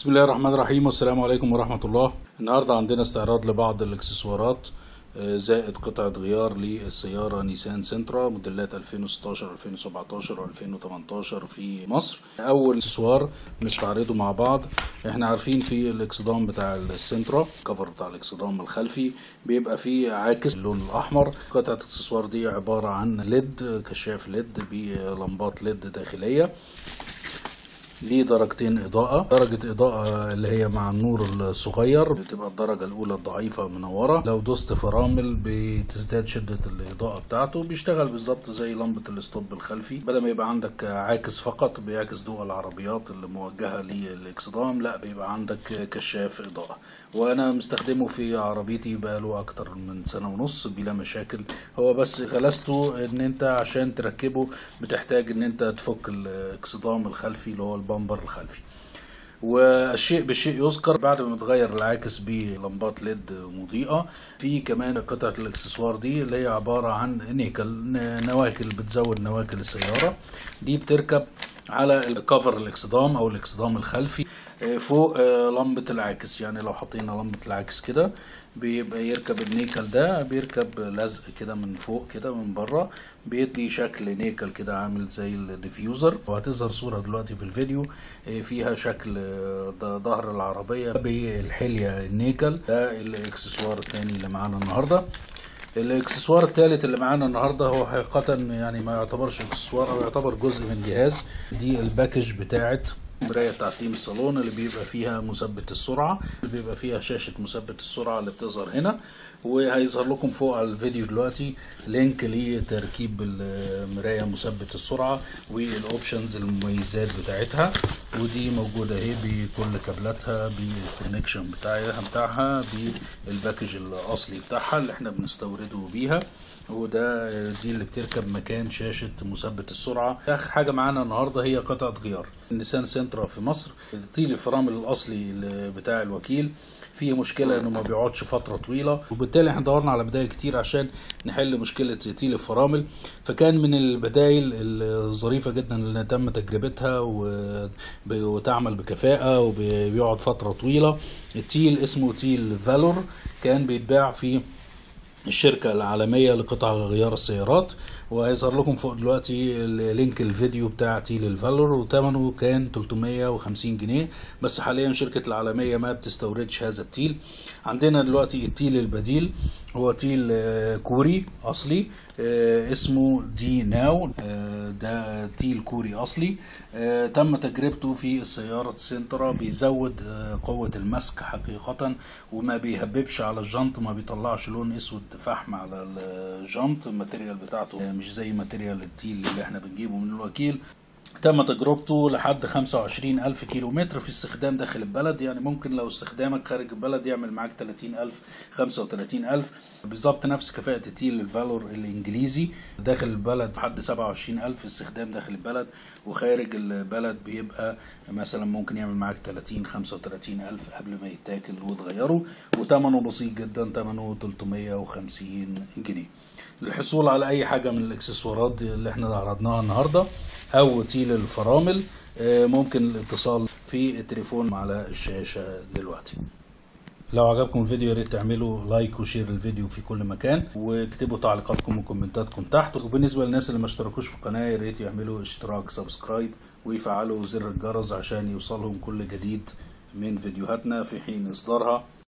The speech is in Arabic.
بسم الله الرحمن الرحيم والسلام عليكم ورحمة الله. النهاردة عندنا استعراض لبعض الاكسسوارات زائد قطعة غيار للسيارة نيسان سنترا موديلات 2016 2017 و2018 في مصر. أول اكسسوار نستعرضه مع بعض. احنا عارفين في الاكسدام بتاع السنترا، الكفر بتاع الاكسدام الخلفي بيبقى فيه عاكس اللون الأحمر. قطعة الاكسسوار دي عبارة عن ليد، كشاف ليد بلمبات ليد داخلية، ليه درجتين إضاءة. درجة إضاءة اللي هي مع النور الصغير بتبقى الدرجة الأولى الضعيفة منورة، لو دوست فرامل بتزداد شدة الإضاءة بتاعته، بيشتغل بالظبط زي لمبة الستوب الخلفي. بدل ما يبقى عندك عاكس فقط بيعكس ضوء العربيات اللي موجهة للإكسدام، لا بيبقى عندك كشاف إضاءة. وأنا مستخدمه في عربيتي بقاله أكتر من سنة ونص بلا مشاكل. هو بس غلسته إن أنت عشان تركبه بتحتاج إن أنت تفك الإكسدام الخلفي اللي هو البامبر الخلفي. والشيء بالشيء يذكر، بعد ما تغير العاكس بلمبات ليد مضيئة، في كمان قطعة الاكسسوار دي اللي هي عبارة عن نيكل، نواكل بتزود نواكل السيارة. دي بتركب على الكفر الاكسدام او الاكسدام الخلفي فوق لمبة العاكس. يعني لو حطينا لمبة العاكس كده بيبقى يركب النيكل ده، بيركب لزق كده من فوق كده من بره، بيدي شكل نيكل كده عامل زي الديفيوزر. وهتظهر صورة دلوقتي في الفيديو فيها شكل ظهر العربية بالحلية النيكل. ده الاكسسوار الثاني اللي معانا النهارده. الاكسسوار الثالث اللي معانا النهارده هو حقيقة يعني ما يعتبرش اكسسوار، او يعتبر جزء من جهاز. دي الباكج بتاعت مراية تعتيم الصالون اللي بيبقى فيها مثبت السرعة، اللي بيبقى فيها شاشة مثبت السرعة اللي بتظهر هنا. وهيظهر لكم فوق على الفيديو دلوقتي لينك لتركيب المراية مثبت السرعة والاوبشنز المميزات بتاعتها. ودي موجودة اهي بكل كابلاتها بالكونكشن بتاعها بالباكج الاصلي بتاعها اللي احنا بنستورده بيها. دي اللي بتركب مكان شاشة مثبت السرعة. آخر حاجة معانا النهاردة هي قطعة غيار النيسان سنترا في مصر. طيل الفرامل الأصلي بتاع الوكيل فيه مشكلة إنه ما بيقعدش فترة طويلة، وبالتالي احنا دورنا على بدائل كتير عشان نحل مشكلة طيل الفرامل. فكان من البدائل الظريفة جدا اللي تم تجربتها وتعمل بكفاءة وبيقعد فترة طويلة التيل اسمه تيل فالور. كان بيتباع في الشركة العالمية لقطع غيار السيارات، وهيظهر لكم فوق دلوقتي لينك الفيديو بتاع تيل الفالور، وثمنه كان 350 جنيه. بس حاليا شركة العالمية ما بتستوردش هذا التيل. عندنا دلوقتي التيل البديل هو تيل كوري أصلي اسمه دي ناو. ده تيل كوري أصلي تم تجربته في السيارة سنترا. بيزود قوة المسك حقيقة، وما بيهببش على الجنط، ما بيطلعش لون اسود فحم على الجنط. الماتيريال بتاعته مش زي ماتيريال التيل اللي احنا بنجيبه من الوكيل. تم تجربته لحد 25,000 كيلومتر في استخدام داخل البلد. يعني ممكن لو استخدامك خارج البلد يعمل معاك 30,000 35,000 بالظبط، نفس كفاءة التيل الفالور الإنجليزي. داخل البلد لحد 27,000 استخدام داخل البلد، وخارج البلد بيبقى مثلا ممكن يعمل معاك 30 35,000 قبل ما يتاكل وتغيره. وثمنه بسيط جدا، ثمنه 350 جنيه. للحصول على أي حاجة من الإكسسوارات اللي احنا عرضناها النهاردة او تيل الفرامل ممكن الاتصال في التليفون على الشاشة دلوقتي. لو عجبكم الفيديو يا ريت تعملوا لايك وشير الفيديو في كل مكان، واكتبوا تعليقاتكم وكومنتاتكم تحت. وبالنسبة للناس اللي ما اشتركوش في القناة يا ريت يعملوا اشتراك سبسكرايب ويفعلوا زر الجرس عشان يوصلهم كل جديد من فيديوهاتنا في حين اصدارها.